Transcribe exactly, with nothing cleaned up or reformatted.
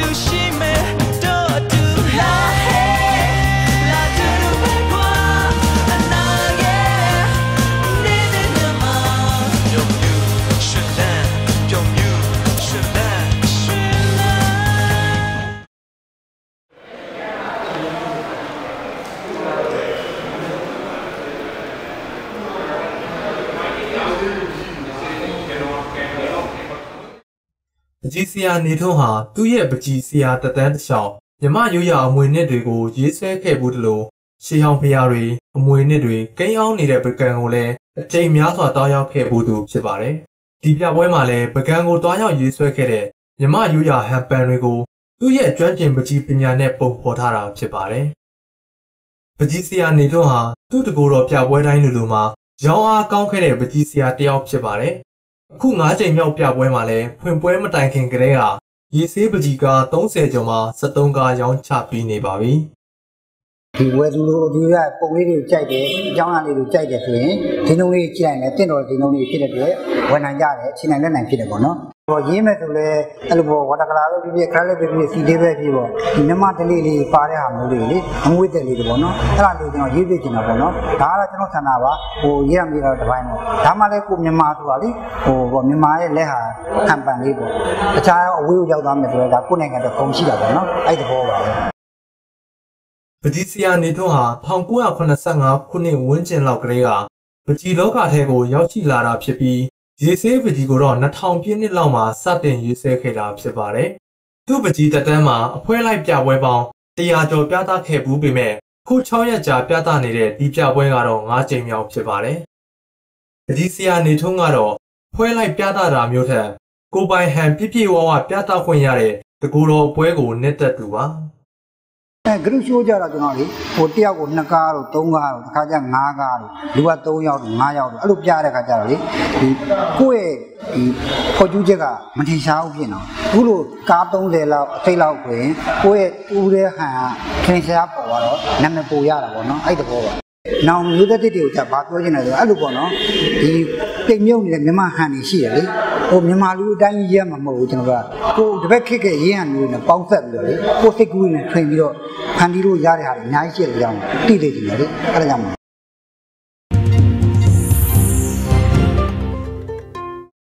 ပကြီးဆရာနေထွန်းဟာသူ့ရဲ့ပကြီးဆရာတတန်းတစ်လျှောက်မြမရိုးရာအမွေနှစ်တွေကိုရေးဆွဲခဲ့ဘူးတလို့ရှေးဟောင်းဖျားတွေအမွေနှစ်တွေကိန်းအောင်နေတဲ့ပကံကိုလည်းအကြိမ်များစွာတောင်းရောက်ခဲ့ဘူးသူဖြစ်ပါတယ်။ဒီပြပွဲမှာလည်းပကံကိုတောင်းရောက်ရေးဆွဲခဲ့တဲ့မြမရိုးရာဟန်ပန်တွေကိုသူ့ရဲ့ကျွမ်းကျင်ပကြီးပညာနဲ့ပုံဖော်ထားတာဖြစ်ပါတယ်။ပကြီးဆရာနေထွန်းဟာသူ့တကူတော်ပြပွဲတိုင်းလူလူမှာရောင်းအားကောင်းခဲ့တဲ့ပကြီးဆရာတယောက်ဖြစ်ပါတယ်။အခု၅ချိန်မြောက်ပြပွဲမှာလည်းဖွင့်ပွဲမတိုင်ခင်ကတည်းကရေဆေးပကြီးကား၃၀ကျော်မှာ၁၃ကားရောင်းချပြီးနေပါပြီဒီဝယ်သူတို့ဒီကပုံလေးတွေကိုကြိုက်တယ်အကြောင်းအရာလေးတွေကြိုက်တယ်ဆိုရင်ဒီနှုံးလေးကြည့်လိုက်ရင်တင့်တော်ဒီနှုံးလေးဖြစ်တဲ့အတွက်ဝယ်နိုင်ကြတယ်ချိန်နိုင်လက်နိုင်ဖြစ်တယ်ပေါ့နော်ဟောရေးမဲ့ဆိုလဲအဲ့လိုပေါ့ဝါတာကလာပဲဖြစ်ဖြစ်ခရလေးပဲဖြစ်စီလေးပဲဖြစ်ပေါ့ဒီမြမတလေးလေးပါတဲ့ဟာမျိုးလေးလေအငွေ့တက်လေးတွေပေါ့နော်အဲ့ဒါလေးကျွန်တော်ရေးသိချင်တာပေါ့နော်ဒါကတော့ကျွန်တော်ဆန္ဒပါဟိုရေးရမြေတော့တစ်ပိုင်းပေါ့ဒါမှလည်းကိုမြန်မာဆိုတာလေဟိုပေါ့မြန်မာရဲ့လက်ဟာခံပန်လေးပေါ့တခြားအဝေးကိုရောက်သွားမယ်ဆိုတော့ဒါကိုယ်နိုင်ငံတော့ကုန်ရှိတာပေါ့နော်အဲ့ဒီဘောပါပဲပကြီးဆရာနေထွန်းဟာ၁၉၇၅ခုနှစ်ဝန်းကျင်လောက်ကလေးကပကြီးလောကထဲကိုရောက်ရှိလာတာဖြစ်ပြီးရေဆေးပကြီးကိုတော့၂၀၀၀ပြည့်နှစ်လောက်မှာစတင်ရေးဆွဲခဲ့တာဖြစ်ပါတယ်။သူ့ပကြီးတက်တန်းမှာအဖွဲလိုက်ပြပွဲပေါင်း၁၀၀ကျော်ပြသခဲ့ဘူးပေမဲ့ခု၆ရက်ကြာပြသနေတဲ့ဒီပြပွဲကတော့၅ကြိမ်မြောက်ဖြစ်ပါတယ်။ပကြီးဆရာနေထွန်းကတော့ဖွဲလိုက်ပြသတာမျိုးထက်ကိုပိုင်ဟန်ပြည့်ပြည့်ဝဝပြသခွင့်ရတဲ့တကူတော်ပွဲကိုနှစ်သက်သူပါအဲဂရုရှိုးကြတော့ကျွန်တော်လေဟိုတယောက်ကိုနှစ်ကားတော့သုံးကားတော့တစ်ခါကျငါးကားတော့လူကသုံးယောက်တော့ငါးယောက်တော့အဲ့လိုပြတဲ့ခါကျတော့လေဒီကိုယ့်ရဲ့ဒီခေါ်ကျူးချက်ကမထင်ရှားဘူးဖြစ်တော့အခုလိုကား၃၀လောက်အထိတ်လောက်ဆိုရင်ကိုယ့်ရဲ့ဦးတဲ့ဟန်ထင်ရှားပေါ်တော့နာမည်ပိုရတာပေါ့နော်အဲ့တဘောပါနောင်မျိုးသက်တွေကိုじゃဘာပြောချင်လဲဆိုတော့အဲ့လိုပေါ့နော်ဒီတိတ်မြုပ်နေတဲ့မြန်မာဟန်တွေရှိရလေဟိုမြန်မာလူအတိုင်းရေးရမှာမဟုတ်ဘူးကျွန်တော်ကကိုတပည့်ခက်ခက်ရေးရမျိုးနဲ့ပေါင်းဆက်ပြီးတော့လေကိုစိတ်ကူးနဲ့ထွင်ပြီးတော့ဖန်တီးလို့ရတဲ့ဟာတွေအများကြီးရှိတယ်ကြောင်းတိတိကျကျလေအဲ့ဒါကြောင့်